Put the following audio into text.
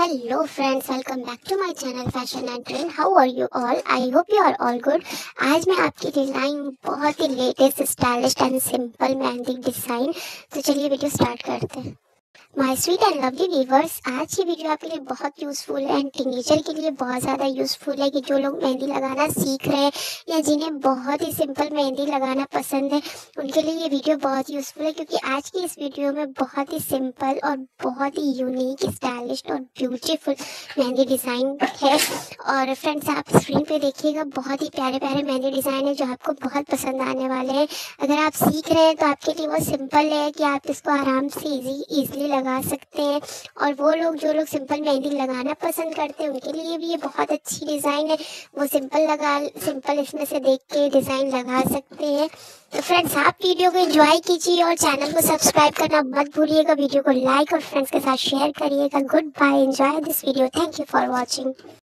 Hello friends, welcome back to my channel Fashion and Trend. How are you all? I hope you are all good. आज मैं आपकी design बहुत ही latest, stylish and simple mehndi design. तो चलिए video start करते हैं। My sweet and lovely viewers, आज की वीडियो आपके लिए बहुत यूज़फुल है एंड टीनेजर के लिए बहुत ज़्यादा यूज़फुल है कि जो लोग मेहंदी लगाना सीख रहे हैं या जिन्हें बहुत ही सिंपल मेहंदी लगाना पसंद है, उनके लिए ये वीडियो बहुत यूज़फुल है। क्योंकि आज की इस वीडियो में बहुत ही सिंपल और बहुत ही यूनिक, स्टाइलिश और ब्यूटीफुल मेहंदी डिज़ाइन है। और फ्रेंड्स, आप स्क्रीन पे देखिएगा, बहुत ही प्यारे प्यारे मेहंदी डिज़ाइन है जो आपको बहुत पसंद आने वाले हैं। अगर आप सीख रहे हैं तो आपके लिए वो सिंपल है कि आप इसको आराम से ईजिली लगा सकते हैं। और वो लोग जो लोग सिंपल मेहंदी लगाना पसंद करते हैं, उनके लिए भी ये बहुत अच्छी डिज़ाइन है। वो सिंपल इसमें से देख के डिज़ाइन लगा सकते हैं। तो फ्रेंड्स, आप वीडियो को एंजॉय कीजिए और चैनल को सब्सक्राइब करना मत भूलिएगा। वीडियो को लाइक और फ्रेंड्स के साथ शेयर करिएगा। Goodbye, enjoy this video, thank you for watching.